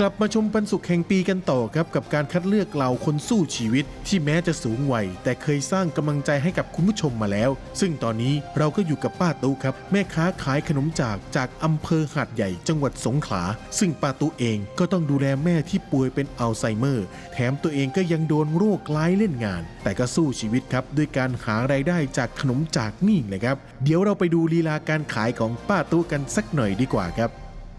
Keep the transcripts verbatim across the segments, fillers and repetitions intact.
กลับมาชมปันสุขแห่งปีกันต่อครับกับการคัดเลือกเหล่าคนสู้ชีวิตที่แม้จะสูงวัยแต่เคยสร้างกำลังใจให้กับคุณผู้ชมมาแล้วซึ่งตอนนี้เราก็อยู่กับป้าตุ๊ครับแม่ค้าขายขนมจากจากอำเภอหาดใหญ่จังหวัดสงขลาซึ่งป้าตุ๊เองก็ต้องดูแลแม่ที่ป่วยเป็นอัลไซเมอร์แถมตัวเองก็ยังโดนโรคร้ายเล่นงานแต่ก็สู้ชีวิตครับด้วยการหารายได้จากขนมจากนี่เลยครับเดี๋ยวเราไปดูลีลาการขายของป้าตุ๊กันสักหน่อยดีกว่าครับ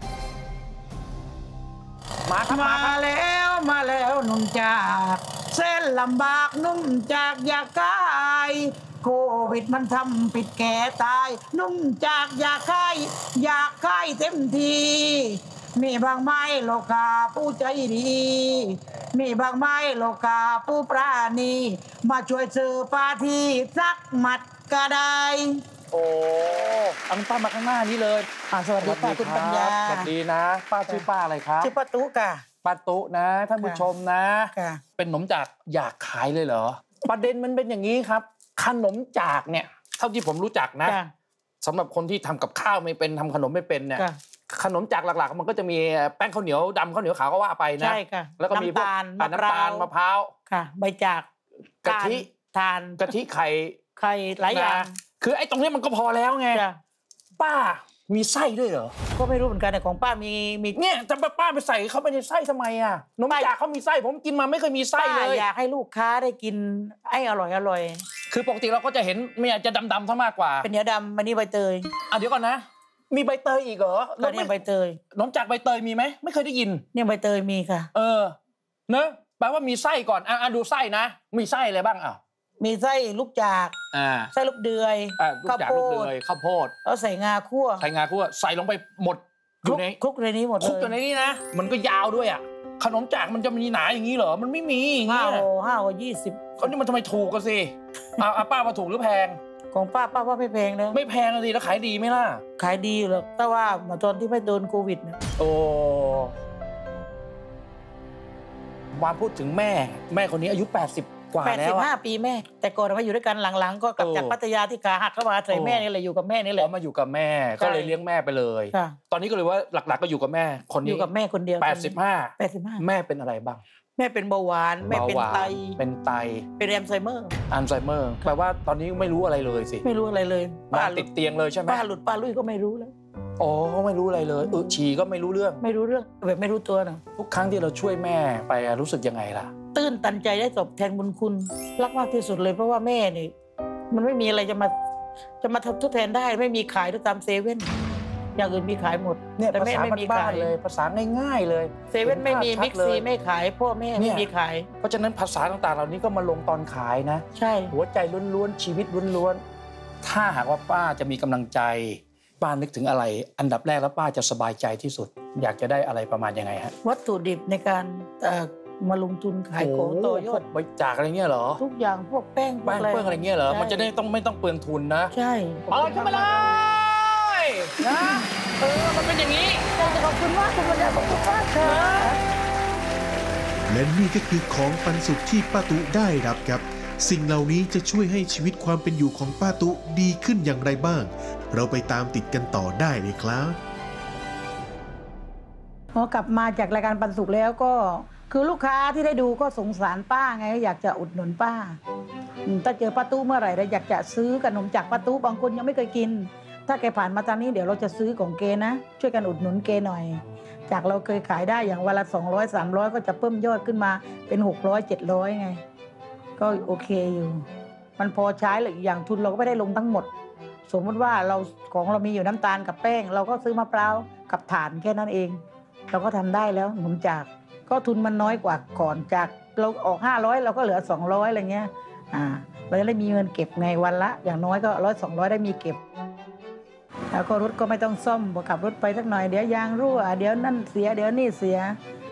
มามาแล้วมาแล้วนุ่มจากเส้นลำบากนุ่มจากอยากกายโควิดมันทำปิดแก่ตายนุ่มจากอยากกายอยากกายเต็มทีมีบางไม้โลกาผู้ใจดีมีบางไม้โลกาผู้ปราณีมาช่วยซื้อปาทีสักหมัดก็ได้โอ้อังป้ามาข้างหน้านี้เลยสวัสดีป้าคุณปัญญาสวัสดีนะป้าชื่อป้าอะไรครับชื่อป้าตุ๊กค่ะป้าตุ๊นะท่านผู้ชมนะเป็นขนมจากอยากขายเลยเหรอประเด็นมันเป็นอย่างนี้ครับขนมจากเนี่ยเท่าที่ผมรู้จักนะสำหรับคนที่ทำกับข้าวไม่เป็นทำขนมไม่เป็นเนี่ยขนมจากหลักๆมันก็จะมีแป้งข้าวเหนียวดำข้าวเหนียวขาวก็ว่าไปนะใช่ค่ะแล้วก็มีพวกน้ำตาลมะพร้าวค่ะใบจากกะทิทานกะทิไข่ไข่หลายอย่างคือไอ้ตรงนี้มันก็พอแล้วไงป้ามีไส้ด้วยเหรอก็ไม่รู้เหมือนกันแต่ของป้ามีมีเนี่ยจะป้าไปใส่เข้าไปในไส้ทำไมอ่ะนมจากเขามีไส้ผมกินมาไม่เคยมีไส้เลยอยากให้ลูกค้าได้กินไอ้อร่อยอร่อยคือปกติเราก็จะเห็นไม่อยากจะดำๆซะมากกว่าเป็นเนื้อดำมันนี่ใบเตยอ่ะเดี๋ยวก่อนนะมีใบเตยอีกเหรอแล้วเนี่ยใบเตยนมจากใบเตยมีไหมไม่เคยได้ยินเนี่ยใบเตยมีค่ะเออเนอะแปลว่ามีไส้ก่อนอ่ะดูไส้นะมีไส้อะไรบ้างอ่ะมีไส้ลูกจากไส้ลูกเดือยข้าวโพดข้าวโพดแล้วใส่งาคั่วใส่งาคั่วใส่ลงไปหมดอยู่ในคลุกในนี้หมดเลยคลุกอยู่ในนี้นะมันก็ยาวด้วยอ่ะขนมจากมันจะมีหนาอย่างนี้เหรอมันไม่มีอย่างนี้ห้าโลห้าโลยี่สิบเขานี่มันทำไมถูกกันสิเอาป้าว่าถูกหรือแพงของป้าป้าว่าไม่แพงนะไม่แพงเลยแล้วขายดีไหมล่ะขายดีหรอกแต่ว่ามาตอนที่ไม่โดนโควิดนะโอ้มาพูดถึงแม่แม่คนนี้อายุแปดสิบกว่าแล้วแปดสิบห้าปีแม่แต่ก่อนมาอยู่ด้วยกันหลังๆก็กลับจากพัทยาที่ขาหักเข้ามาใส่แม่นี่แหละอยู่กับแม่นี่แหละมาอยู่กับแม่ก็เลยเลี้ยงแม่ไปเลยตอนนี้ก็เลยว่าหลักๆก็อยู่กับแม่คนนี้อยู่กับแม่คนเดียวแปดสิบห้าแปดสิบห้าแม่เป็นอะไรบ้างแม่เป็นเบาหวานแม่เป็นไตเป็นไตเป็นอัลไซเมอร์อัลไซเมอร์แปลว่าตอนนี้ไม่รู้อะไรเลยสิไม่รู้อะไรเลยป้าติดเตียงเลยใช่ไหมป้าหลุดป้าลุยก็ไม่รู้แล้วอ๋อไม่รู้อะไรเลยเออฉี่ก็ไม่รู้เรื่องไม่รู้เรื่องแบบไม่รู้ตัวนะทุกครั้งที่เราช่วยแม่ไปรู้สึกยังไงล่ะตื้นตันใจได้ตอบแทนบุญคุณรักมากที่สุดเลยเพราะว่าแม่นี่มันไม่มีอะไรจะมาจะมาทดแทนได้ไม่มีขายด้วยตามเซเว่นอย่างอื่นมีขายหมดเนี่ยแต่แม่ไม่มีขายเลยภาษาง่ายๆเลยเซเว่นไม่มีบิ๊กซีไม่ขายพ่อแม่ไม่มีขายเพราะฉะนั้นภาษาต่างๆเหล่านี้ก็มาลงตอนขายนะใช่หัวใจล้วนๆชีวิตล้วนๆถ้าหากว่าป้าจะมีกำลังใจป้านึกถึงอะไรอันดับแรกแล้วป้าจะสบายใจที่สุดอยากจะได้อะไรประมาณยังไงฮะวัตถุดิบในการมาลงทุนขายของต่อยอดบริจาคอะไรเงี้ยเหรอทุกอย่างพวกแป้งแป้งเปิ้งอะไรเงี้ยเหรอมันจะได้ต้องไม่ต้องเปลืองทุนนะใช่เปิดขึ้นมาเลยนะเออมันเป็นอย่างนี้ขอบคุณมากคุณปัญญาขอบคุณมากค่ะและนี่ก็คือของปันสุขที่ป้าตุ๊ได้รับครับสิ่งเหล่านี้จะช่วยให้ชีวิตความเป็นอยู่ของป้าตุ๊ดีขึ้นอย่างไรบ้างเราไปตามติดกันต่อได้เลยครับพอกลับมาจากรายการปันสุขแล้วก็คือลูกค้าที่ได้ดูก็สงสารป้าไงอยากจะอุดหนุนป้าถ้าเจอป้าตุ๊เมื่อไหร่เราอยากจะซื้อขนมจากป้าตุ๊บางคนยังไม่เคยกินถ้าแกผ่านมาทางนี้เดี๋ยวเราจะซื้อของเกนะช่วยกันอุดหนุนเกหน่อยจากเราเคยขายได้อย่างวันละสองร้อยสามร้อยก็จะเพิ่มยอดขึ้นมาเป็นหกร้อยเจ็ดร้อยไงก็โอเคอยู่มันพอใช้หรืออีกอย่างทุนเราก็ไม่ได้ลงทั้งหมดสมมติว่าเราของเรามีอยู่น้ำตาลกับแป้งเราก็ซื้อมะพร้าวกับถ่านแค่นั้นเองเราก็ทำได้แล้วขนมจากก็ทุนมันน้อยกว่าก่อนจากเราออกห้าร้อยเราก็เหลือสองร้อยอะไรเงี้ยอ่าเราจะได้มีเงินเก็บไงวันละอย่างน้อยก็ร้อยสองร้อยได้มีเก็บแล้วก็รถก็ไม่ต้องซ่อมพอขับรถไปสักหน่อยเดี๋ยวยางรั่วเดี๋ยวนั่นเสียเดี๋ยวนี่เสีย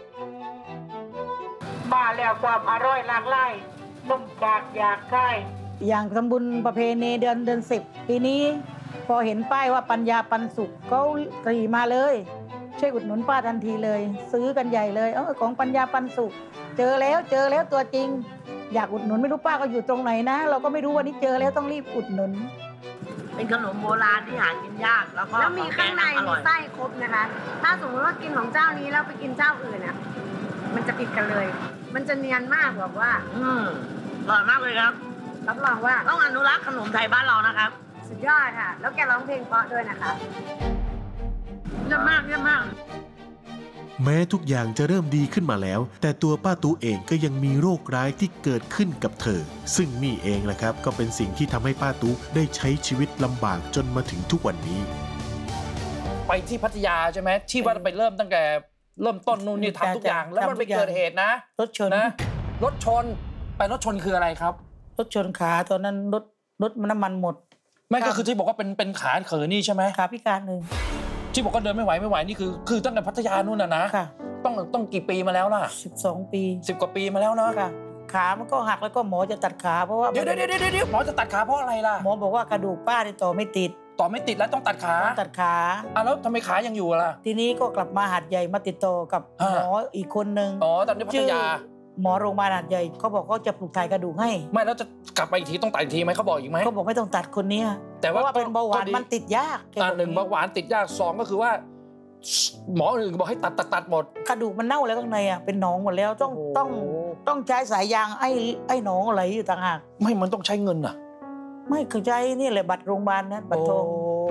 มาแล้วความอร่อยหลากหลายนมจากอยากใกล้อย่างทำบุญประเพณีเดือนเดือนสิบปีนี้พอเห็นป้ายว่าปัญญาปันสุขก็ตรีมาเลยช่วยอุดหนุนป้าทันทีเลยซื้อกันใหญ่เลยเออของปัญญาปันสุขเจอแล้วเจอแล้วตัวจริงอยากอุดหนุนไม่รู้ป้าก็อยู่ตรงไหนนะเราก็ไม่รู้วันนี้เจอแล้วต้องรีบอุดหนุนเป็นขนมโบราณที่หากินยากแล้วก็แล้วมีข้างในมีไส้ครบนะคะ ถ้าสมมติว่ากินของเจ้านี้แล้วไปกินเจ้าอื่นเนี่ยมันจะผิดกันเลย มันจะเนียนมากแบบว่าอืมอร่อยมากเลยครับรับรองว่าต้องอนุรักษ์ขนมไทยบ้านเรานะครับสุดยอดค่ะ แล้วแกร้องเพลงเพราะด้วยนะคะเยี่ยมมากเยี่ยมมากแม้ทุกอย่างจะเริ่มดีขึ้นมาแล้วแต่ตัวป้าตู้เองก็ยังมีโรคร้ายที่เกิดขึ้นกับเธอซึ่งนี่เองแหละครับก็เป็นสิ่งที่ทำให้ป้าตู้ได้ใช้ชีวิตลำบากจนมาถึงทุกวันนี้ไปที่พัทยาใช่ไหมที่ว่าไปเริ่มตั้งแต่เริ่มต้นนู่นนี่ทำทุกอย่างแล้วมันไปเกิดเหตุนะรถชนนะรถชนไปรถชนคืออะไรครับรถชนขาตอนนั้นรถรถน้ำมันหมดไม่ก็คือที่บอกว่าเป็นเป็นขาเขอนี่ใช่ไหมขาพิการเลยที่บอกว่าเดินไม่ไหวไม่ไหวนี่คือคือตั้งแต่พัทยานู่นน่ะนะต้องต้องกี่ปีมาแล้วล่ะสิบสองปีสิบกว่าปีมาแล้วเนาะขามันก็หักแล้วก็หมอจะตัดขาเพราะว่าเดี๋ยวเดี๋ยวเดี๋ยวเดี๋ยวหมอจะตัดขาเพราะอะไรล่ะหมอบอกว่ากระดูกป้าต่อไม่ติดต่อไม่ติดแล้วต้องตัดขาตัดขาอ่ะแล้วทำไมขายังอยู่ล่ะทีนี้ก็กลับมาหาดใหญ่มาติดต่อกับหมออีกคนนึงอ๋อตอนนี้พัทยาหมอโรงพยาบาลหาดใหญ่เขาบอกเขาจะปลูกถ่ายกระดูกให้ไม่แล้วจะกลับไปอีกทีต้องตัดอีกทีไหมเขาบอกอีกไหมเขาบอกไม่ต้องตัดคนนี้แต่ว่าเป็นเบาหวานมันติดยากอ่าหนึ่งเบาหวานติดยากสองก็คือว่าหมออื่นบอกให้ตัดตัดตัดหมดกระดูกมันเน่าแล้วข้างในอ่ะเป็นหนองหมดแล้วต้องต้องต้องใช้สายยางไอ้ไอ้หนองอะไรอยู่ต่างหากไม่มันต้องใช้เงินอ่ะไม่คือใช้นี่แหละบัตรโรงพยาบาลนะบัตรทอง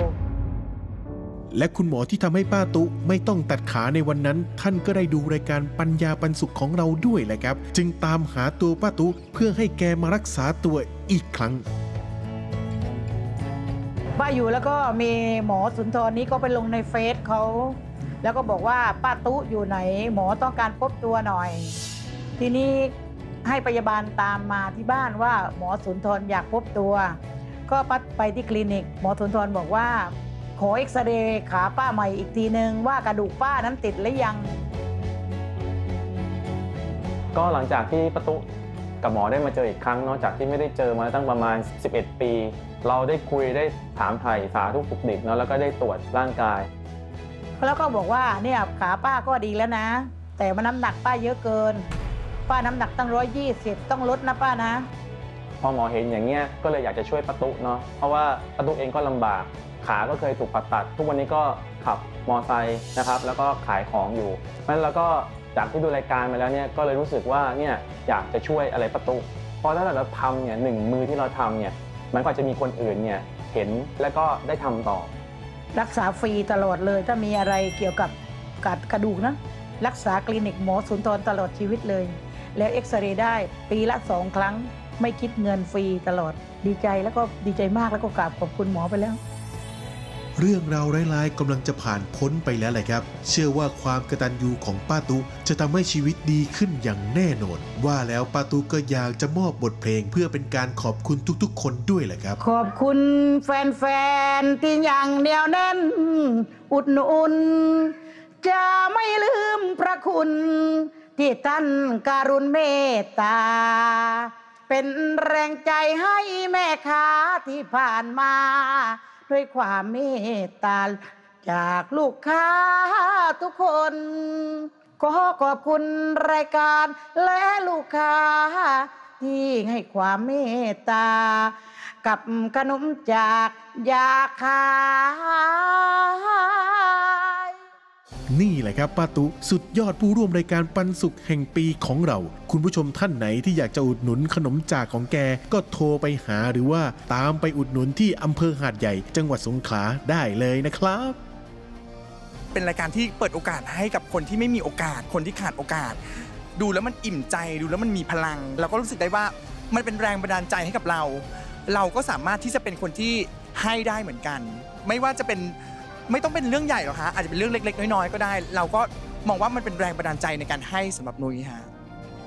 และคุณหมอที่ทำให้ป้าตุไม่ต้องตัดขาในวันนั้นท่านก็ได้ดูรายการปัญญาปันสุขของเราด้วยแหละครับจึงตามหาตัวป้าตุเพื่อให้แกมารักษาตัวอีกครั้งป้าอยู่แล้วก็มีหมอสุนทรนี้ก็ไปลงในเฟซเขาแล้วก็บอกว่าป้าตุอยู่ไหนหมอต้องการพบตัวหน่อยทีนี้ให้พยาบาลตามมาที่บ้านว่าหมอสุนทรอยากพบตัวก็ปัดไปที่คลินิกหมอสุนทรบอกว่าขอเอ็กซเรย์ขาป้าใหม่อีกทีนึงว่ากระดูกป้านั้นติดหรือยังก็หลังจากที่ป้าตุกับหมอได้มาเจออีกครั้งนอกจากที่ไม่ได้เจอมาตั้งประมาณสิบเอ็ดปีเราได้คุยได้ถามไถ่สาธุสุขดิบเนาะแล้วก็ได้ตรวจร่างกายแล้วก็บอกว่าเนี่ยขาป้าก็ดีแล้วนะแต่มันน้ำหนักป้าเยอะเกินป้าน้ำหนักตั้งร้อยยี่สิบต้องลดนะป้านะพอหมอเห็นอย่างเงี้ยก็เลยอยากจะช่วยป้าตุเนาะเพราะว่าป้าตุเองก็ลำบากขาก็เคยถูกผ่าตัดทุกวันนี้ก็ขับมอไซค์นะครับแล้วก็ขายของอยู่เพราะฉะนั้นแล้วก็จากที่ดูรายการมาแล้วเนี่ยก็เลยรู้สึกว่าเนี่ยอยากจะช่วยอะไรป้าตุเพราะถ้าเราทำเนี่ยหนึ่งมือที่เราทำเนี่ยมันก็จะมีคนอื่นเนี่ยเห็นและก็ได้ทำต่อรักษาฟรีตลอดเลยถ้ามีอะไรเกี่ยวกับกระดูกนะรักษาคลินิกหมอสุนทรตลอดชีวิตเลยแล้วเอ็กซเรย์ได้ปีละสองครั้งไม่คิดเงินฟรีตลอดดีใจแล้วก็ดีใจมากแล้วก็กราบขอบคุณหมอไปแล้วเรื่องราวร้ายๆกำลังจะผ่านพ้นไปแล้วแหละครับเชื่อว่าความกตัญญูของป้าตุจะทำให้ชีวิตดีขึ้นอย่างแน่นอนว่าแล้วป้าตุก็อยากจะมอบบทเพลงเพื่อเป็นการขอบคุณทุกๆคนด้วยแหละครับขอบคุณแฟนๆที่ยังเหนียวแน่นอุดหนุนจะไม่ลืมพระคุณที่ท่านการุณเมตตาเป็นแรงใจให้แม่ค้าที่ผ่านมาด้วยความเมตตาจากลูกค้าทุกคนขอขอบคุณรายการและลูกค้าที่ให้ความเมตตากับขนมจากอยากขายนี่แหละครับป้าตุสุดยอดผู้ร่วมรายการปันสุขแห่งปีของเราคุณผู้ชมท่านไหนที่อยากจะอุดหนุนขนมจากของแกก็โทรไปหาหรือว่าตามไปอุดหนุนที่อำเภอหาดใหญ่จังหวัดสงขลาได้เลยนะครับเป็นรายการที่เปิดโอกาสให้กับคนที่ไม่มีโอกาสคนที่ขาดโอกาสดูแล้วมันอิ่มใจดูแล้วมันมีพลังเราก็รู้สึกได้ว่ามันเป็นแรงบันดาลใจให้กับเราเราก็สามารถที่จะเป็นคนที่ให้ได้เหมือนกันไม่ว่าจะเป็นไม่ต้องเป็นเรื่องใหญ่หรอกฮะอาจจะเป็นเรื่องเล็กๆน้อยๆก็ได้เราก็มองว่ามันเป็นแรงบันดาลใจในการให้สำหรับนุ้ยฮะ